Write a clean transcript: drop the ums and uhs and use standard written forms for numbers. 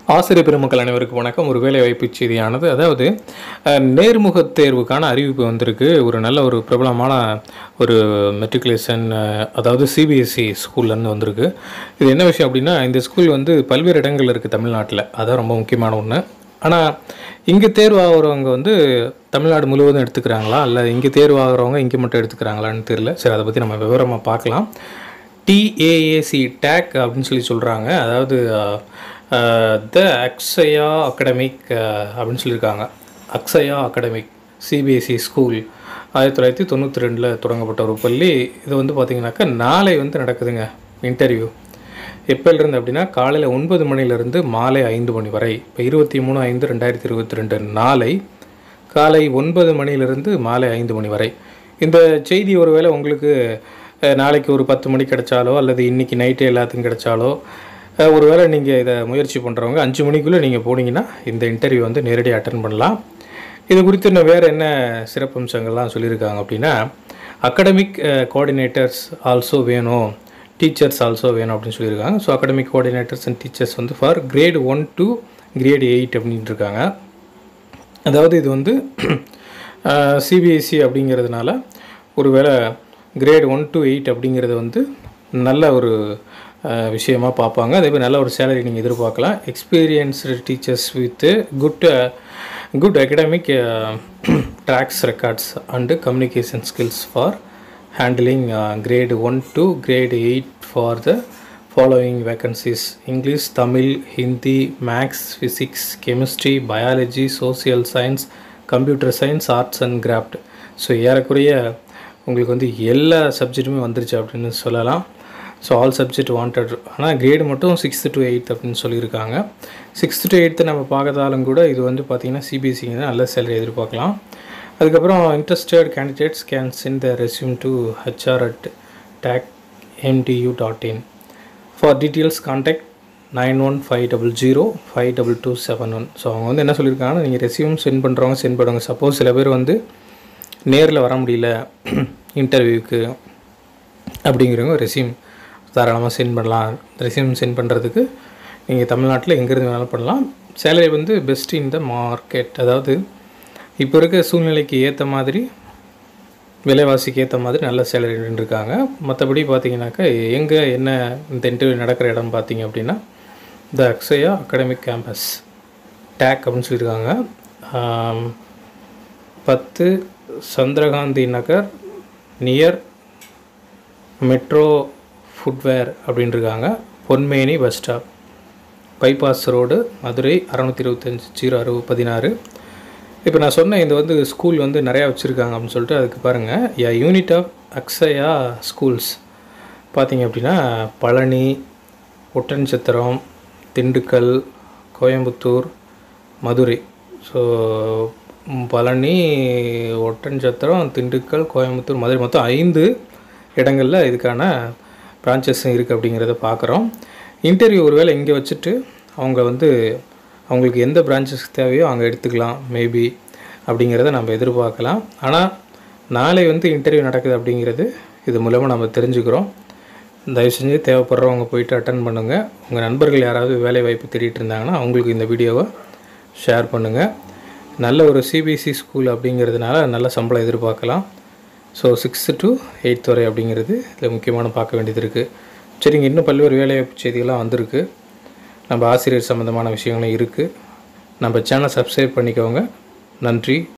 ஆசிரியர் பெருமக்கள் அனைவருக்கும் வணக்கம். ஒரு வேலைவாய்ப்பு செய்தியானது, அதாவது நேர்முகத் தேர்வுக்கான அறிவிப்பு வந்திருக்கு. ஒரு நல்ல ஒரு பிரபலமான ஒரு மெட்ரிகுலேஷன், அதாவது சிபிஎஸ்சி ஸ்கூல்லேருந்து வந்திருக்கு. இது என்ன விஷயம் அப்படின்னா, இந்த ஸ்கூல் வந்து பல்வேறு இடங்கள் இருக்குது தமிழ்நாட்டில். அதான் ரொம்ப முக்கியமான ஒன்று. ஆனால் இங்கே தேர்வாகிறவங்க வந்து தமிழ்நாடு முழுவதும் எடுத்துக்கிறாங்களா, இல்லை இங்கே தேர்வாகிறவங்க இங்கே மட்டும் எடுத்துக்கிறாங்களான்னு தெரியல. சரி, அதை பற்றி நம்ம விவரமாக பார்க்கலாம். டிஏஏசி டேக் அப்படின்னு சொல்லி சொல்கிறாங்க. அதாவது த அக்ஷயா அகாடமிக் அப்படின்னு சொல்லியிருக்காங்க. அக்ஷயா அகாடமிக் சிபிஎஸ்சி ஸ்கூல் 1992 தொடங்கப்பட்ட ஒரு பள்ளி. இது வந்து பார்த்திங்கனாக்கா நாளை வந்து நடக்குதுங்க இன்டர்வியூ. எப்போலேருந்து அப்படின்னா காலையில் 9 மணிலேருந்து மாலை 5 மணி வரை. இப்போ 23/5/2022 நாளை காலை 9 மணிலேருந்து மாலை 5 மணி வரை. இந்த செய்தி ஒருவேளை உங்களுக்கு நாளைக்கு ஒரு 10 மணிக்கு கிடைச்சாலோ, அல்லது இன்றைக்கி நைட்டு எல்லாத்துக்கும் கிடைச்சாலோ, ஒருவேளை நீங்கள் இதை முயற்சி பண்ணுறவங்க 5 மணிக்குள்ளே நீங்கள் போனீங்கன்னா இந்த இன்டர்வியூ வந்து நேரடியாக அட்டன் பண்ணலாம். இது குறித்து இன்னும் வேறு என்ன சிறப்பம்சங்கள்லாம் சொல்லியிருக்காங்க அப்படின்னா, அகாடமிக் கோஆர்டினேட்டர்ஸ் ஆல்சோ வேணும், டீச்சர்ஸ் ஆல்சோ வேணும் அப்படின்னு சொல்லியிருக்காங்க. So academic coordinators and teachers வந்து ஃபார் கிரேட் 1 to கிரேட் 8 அப்படின்ட்டு இருக்காங்க. அதாவது இது வந்து சிபிஎஸ்சி அப்படிங்கிறதுனால ஒருவேளை கிரேட் 1 to 8 அப்படிங்கிறது வந்து நல்ல ஒரு விஷயமாக பார்ப்பாங்க. அதே மாதிரி நல்ல ஒரு சேலரி நீங்கள் எதிர்பார்க்கலாம். Experienced teachers with good academic tracks records and communication skills for handling grade 1 to grade 8 for the following vacancies: English, Tamil, Hindi, maths, physics, chemistry, biology, social science, computer science, arts and craft. So ஏறக்குறைய உங்களுக்கு வந்து எல்லா சப்ஜெக்ட்டுமே வந்துருச்சு அப்படின்னு சொல்லலாம். So all subject wanted. ஆனால் grade மட்டும் 6th to 8th அப்படின்னு சொல்லியிருக்காங்க. 6th to 8th நம்ம பார்க்கறதாலும் கூட இது வந்து பார்த்திங்கன்னா சிபிஎஸ்சிங்க நல்ல சேலரி எதிர்பார்க்கலாம். அதுக்கப்புறம் interested candidates can send the resume to hr@tacmtu.in. For details contact 9150052271. So அவங்க வந்து என்ன சொல்லியிருக்காங்கன்னா, நீங்கள் ரெஸ்யூம் சென்ட் பண்ணுறவங்க சென்ட் பண்ணுவாங்க. சப்போஸ் சில பேர் வந்து நேரில் வர முடியல இன்டர்வியூக்கு அப்படிங்கிறவங்க ரெஸ்யூம் தாராளமாக சென்ட் பண்ணலாம். ரெஸ்யூம் சென்ட் பண்ணுறதுக்கு நீங்கள் தமிழ்நாட்டில் எங்கேருந்து வேணாலும் பண்ணலாம். சேலரி வந்து பெஸ்ட் இன் த மார்க்கெட். அதாவது இப்போ இருக்க சூழ்நிலைக்கு ஏற்ற மாதிரி, விலைவாசிக்கு ஏற்ற மாதிரி நல்ல சேலரி இருக்காங்க. மற்றபடி பார்த்தீங்கன்னாக்கா எங்கே என்ன இந்த இன்டர்வியூ நடக்கிற இடம் பார்த்தீங்க அப்படின்னா, த அக்ஷயா அகாடமிக் கேம்பஸ் டேக் அப்படின்னு சொல்லியிருக்காங்க. 10 Chandrakanthi Nagar near metro footwear அப்படின்ட்டுருக்காங்க. Ponmeni bus stop, bypass road, Madurai 625-0616. இப்போ நான் சொன்னேன் இது வந்து ஸ்கூல் வந்து நிறையா வச்சுருக்காங்க அப்படின்னு சொல்லிட்டு. அதுக்கு பாருங்கள், யூனிட் ஆஃப் அக்ஷயா ஸ்கூல்ஸ் பார்த்திங்க அப்படின்னா பழனி, ஒட்டன்சத்திரம், திண்டுக்கல், கோயம்புத்தூர், மதுரை. ஸோ பழனி, ஒட்டன்சத்திரம், திண்டுக்கல், கோயம்புத்தூர், மதுரை, மொத்தம் 5 இடங்களில் இதுக்கான பிரான்ச்சஸும் இருக்குது அப்படிங்கிறத பார்க்குறோம். இன்டர்வியூ ஒருவேளை இங்கே வச்சுட்டு அவங்க வந்து அவங்களுக்கு எந்த பிரான்ச்சஸ் தேவையோ அங்கே எடுத்துக்கலாம் மேபி அப்படிங்கிறத நம்ம எதிர்பார்க்கலாம். ஆனால் நாளை வந்து இன்டர்வியூ நடக்குது அப்படிங்கிறது இது மூலமாக நம்ம தெரிஞ்சுக்கிறோம். தயவு செஞ்சு தேவைப்படுறவங்க போயிட்டு அட்டன் பண்ணுங்கள். உங்கள் நண்பர்கள் யாராவது வேலை வாய்ப்பு தேடிட்டு இருந்தாங்கன்னா அவங்களுக்கு இந்த வீடியோவை ஷேர் பண்ணுங்கள். நல்ல ஒரு சிபிஎஸ்சி ஸ்கூல் அப்படிங்கிறதுனால நல்ல சம்பளம் எதிர்பார்க்கலாம். ஸோ 6th to 8th வரை அப்படிங்கிறது இதில் முக்கியமான பார்க்க வேண்டியது இருக்குது. சரிங்க, இன்னும் பல்வேறு வேலைவாய்ப்பு செய்திகள்லாம் வந்திருக்கு. நம்ம ஆசிரியர் சம்மந்தமான விஷயங்களும் இருக்குது. நம்ம சேனலை சப்ஸ்கிரைப் பண்ணிக்கோங்க. நன்றி.